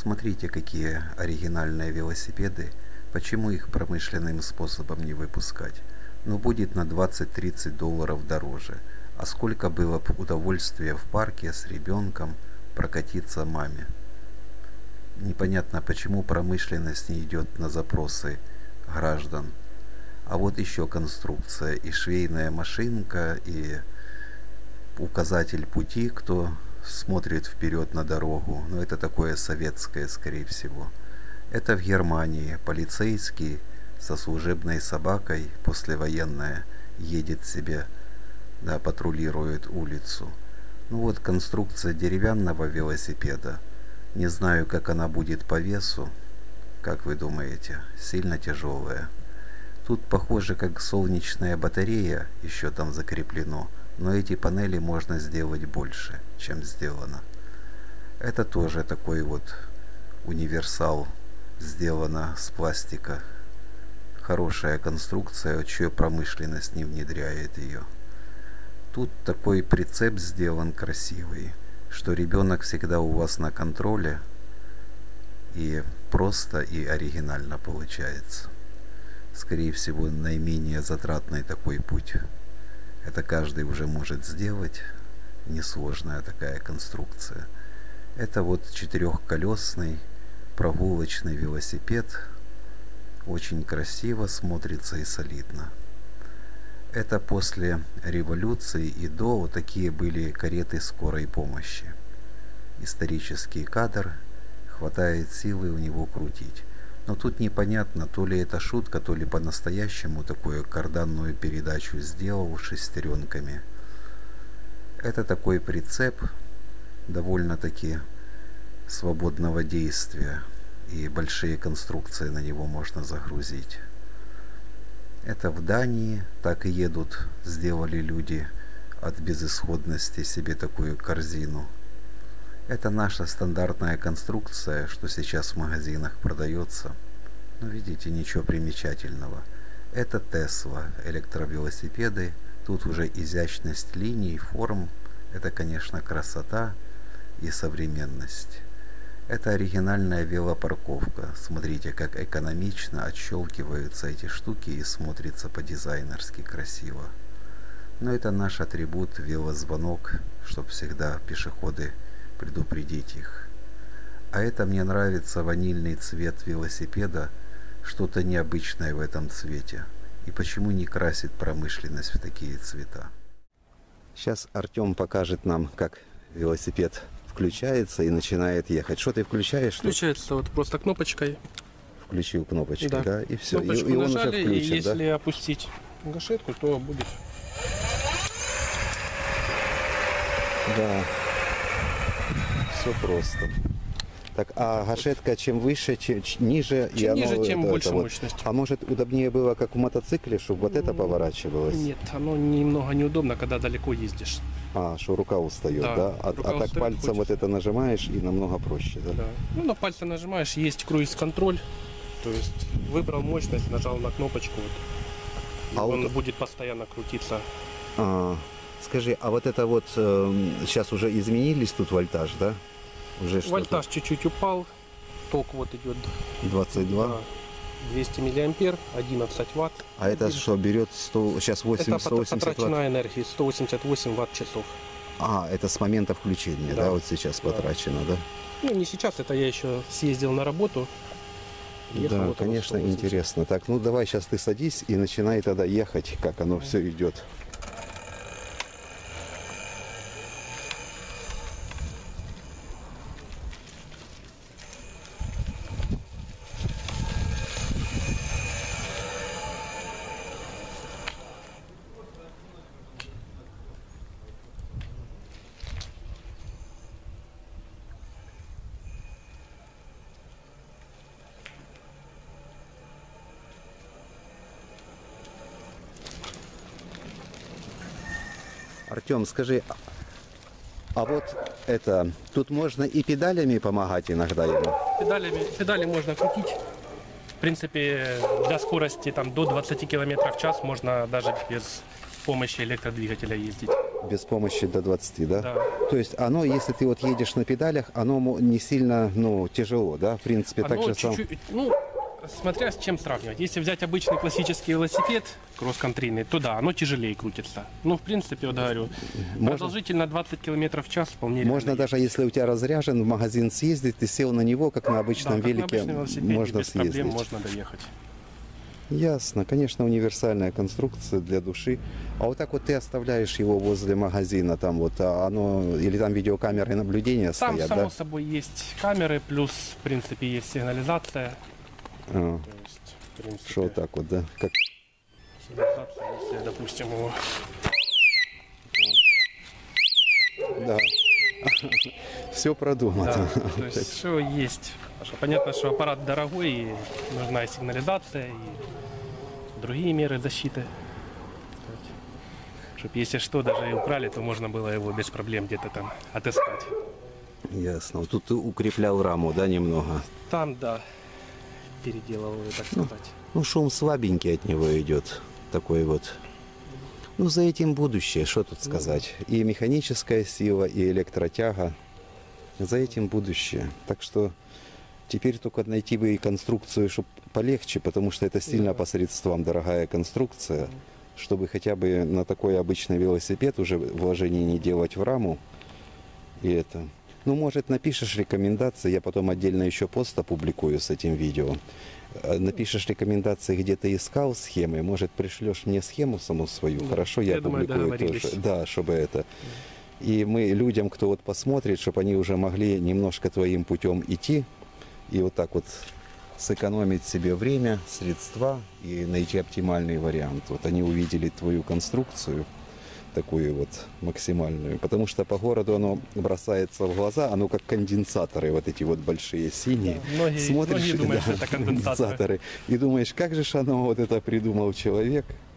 Смотрите, какие оригинальные велосипеды. Почему их промышленным способом не выпускать? Ну, будет на 20-30 долларов дороже. А сколько было бы удовольствия в парке с ребенком прокатиться маме? Непонятно, почему промышленность не идет на запросы граждан. А вот еще конструкция. И швейная машинка, и указатель пути, кто смотрит вперед на дорогу. Но это такое советское, скорее всего. Это в Германии. Полицейский со служебной собакой, послевоенная, едет себе, да, патрулирует улицу. Ну вот конструкция деревянного велосипеда. Не знаю, как она будет по весу. Как вы думаете? Сильно тяжелая. Тут похоже, как солнечная батарея еще там закреплено. Но эти панели можно сделать больше, чем сделано. Это тоже такой вот универсал. Сделано с пластика. Хорошая конструкция, чья промышленность не внедряет ее. Тут такой прицеп сделан красивый, что ребенок всегда у вас на контроле, и просто и оригинально получается. Скорее всего, наименее затратный такой путь. Это каждый уже может сделать. Несложная такая конструкция. Это вот четырехколесный прогулочный велосипед. Очень красиво смотрится и солидно. Это после революции и до вот такие были кареты скорой помощи. Исторический кадр, хватает силы у него крутить. Но тут непонятно, то ли это шутка, то ли по-настоящему такую карданную передачу сделал шестеренками. Это такой прицеп, довольно-таки свободного действия, и большие конструкции на него можно загрузить. Это в Дании так и едут, сделали люди от безысходности себе такую корзину. Это наша стандартная конструкция, что сейчас в магазинах продается. Но видите, ничего примечательного. Это Tesla, электровелосипеды. Тут уже изящность линий, форм. Это, конечно, красота и современность. Это оригинальная велопарковка. Смотрите, как экономично отщелкиваются эти штуки и смотрится по-дизайнерски красиво. Но это наш атрибут, велозвонок, чтобы всегда пешеходы предупредить их. А это мне нравится ванильный цвет велосипеда, что-то необычное в этом цвете. И почему не красит промышленность в такие цвета? Сейчас Артем покажет нам, как велосипед включается и начинает ехать. Что ты включаешь? Включается вот просто кнопочкой. Включил кнопочкой, да, и все. Кнопочку И он нажали, уже включен, и если да? опустить гашетку, то будет. Да. Все просто. Так, а гашетка чем выше, чем ниже, Чем и оно, ниже, тем больше вот. мощность. А может удобнее было, как в мотоцикле, чтобы вот это поворачивалось? Нет, оно немного неудобно, когда далеко ездишь. А, что рука устает, Да, да? А рука так устает, пальцем хочется. вот это нажимаешь, и намного проще, да? Да. Ну, на пальце нажимаешь, есть круиз-контроль. То есть выбрал мощность, нажал на кнопочку. Вот, и А он вот- будет постоянно крутиться. Скажи, а вот это вот сейчас уже изменились тут вольтаж, да? Уже что-то Вольтаж чуть-чуть упал. Ток вот идет 22. да, 200 миллиампер, 11 ватт. А это что, берет 100, сейчас 80, Это 180 ватт? потраченная энергия, 188 ватт-часов. А, это с момента включения, да, Да. вот сейчас Да. потрачено, да? Ну, не сейчас, это я еще съездил на работу. Ехал, Да, вот оно конечно, 180. интересно. Так, ну давай сейчас ты садись и начинай тогда ехать, как оно все идет. Артем, скажи, а вот это, тут можно и педалями помогать иногда ему? Педали можно крутить. В принципе, для скорости там, до 20 км в час можно даже без помощи электродвигателя ездить. Без помощи до 20, да? Да. То есть оно, если ты вот едешь на педалях, оно не сильно, ну, тяжело, да? В принципе, так Оно же сам... чуть-чуть, ну, смотря с чем сравнивать. Если взять обычный классический велосипед, кросс-контрийный, то да, оно тяжелее крутится. Ну, в принципе, вот говорю, продолжительно 20 км в час вполне Можно реально даже, если у тебя разряжен, в магазин съездить, ты сел на него, как на ехать. обычном Да, как на велике, обычном велосипеде, можно без проблем съездить. можно доехать. Ясно, конечно, универсальная конструкция для души. А вот так вот ты оставляешь его возле магазина, там вот, а оно, или там видеокамеры наблюдения Там, стоят, само да? собой, есть камеры, плюс, в принципе, есть сигнализация. А, То есть, в принципе, что вот так вот, да? Как... сигнализация, если, допустим, его... Да. Все продумано. Да, то есть все есть. Потому что понятно, что аппарат дорогой, и нужна и сигнализация, и другие меры защиты. Чтобы если что, даже и украли, то можно было его без проблем где-то там отыскать. Ясно. Вот тут ты укреплял раму, да, немного? Там, да, переделал его, так сказать. Ну, шум слабенький от него идет. Такой вот. Ну, за этим будущее, что тут сказать. И механическая сила, и электротяга. За этим будущее. Так что теперь только найти бы и конструкцию, чтобы полегче, потому что это сильно по средствам дорогая конструкция, чтобы хотя бы на такой обычный велосипед уже вложений не делать в раму. И это. Ну, может, напишешь рекомендации, я потом отдельно еще пост опубликую с этим видео. Напишешь рекомендации, где ты искал схемы, может, пришлешь мне схему саму свою, хорошо, я думаю, опубликую договорились. тоже. Да, чтобы это. И мы людям, кто вот посмотрит, чтобы они уже могли немножко твоим путем идти и вот так вот сэкономить себе время, средства и найти оптимальный вариант. Вот они увидели твою конструкцию, такую вот максимальную, потому что по городу оно бросается в глаза, оно как конденсаторы, вот эти вот большие синие. Многие думают, что это конденсаторы. И думаешь, как же ж оно вот это придумал человек,